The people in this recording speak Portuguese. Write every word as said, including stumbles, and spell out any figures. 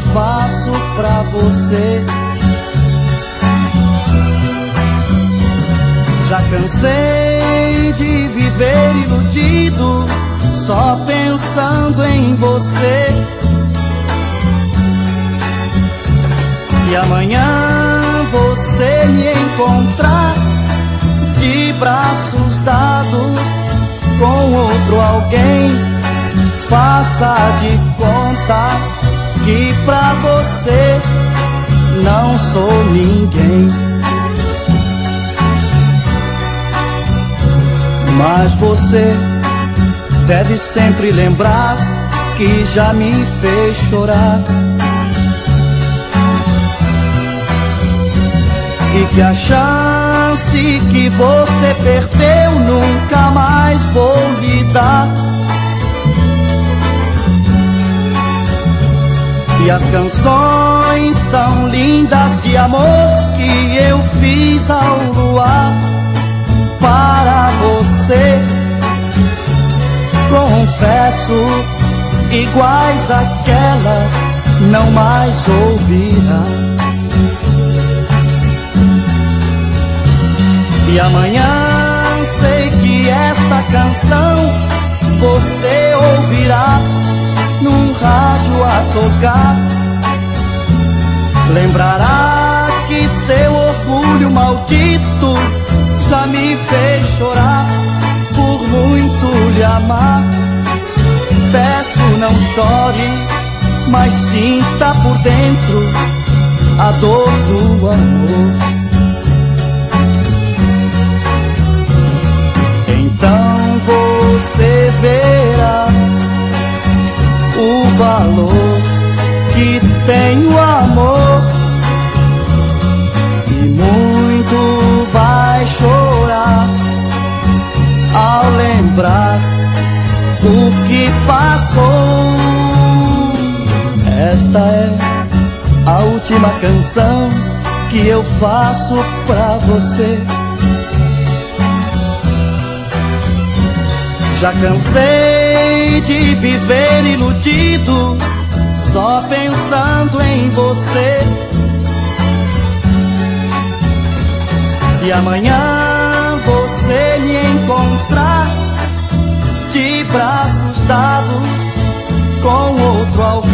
faço pra você. Já cansei de viver iludido, só pensando em você. Se amanhã você me encontrar de braços dados com outro alguém, faça de conta que pra você não sou ninguém. Mas você deve sempre lembrar que já me fez chorar, e que a chance que você perdeu nunca mais vou lhe dar. E as canções tão lindas de amor que eu fiz ao luar para você, confesso, iguais àquelas não mais ouvirá. E amanhã sei que esta canção você ouvirá num rádio a tocar. Lembrará que seu orgulho maldito já me fez chorar por muito lhe amar. Peço, não chore, mas sinta por dentro a dor do amor. Então você verá o valor que tem o amor, e muito vai chorar ao lembrar o que passou. Esta é a última canção que eu faço pra você. Já cansei de viver iludido, só pensando em você. Se amanhã você me encontrar de braços dados com outro alguém,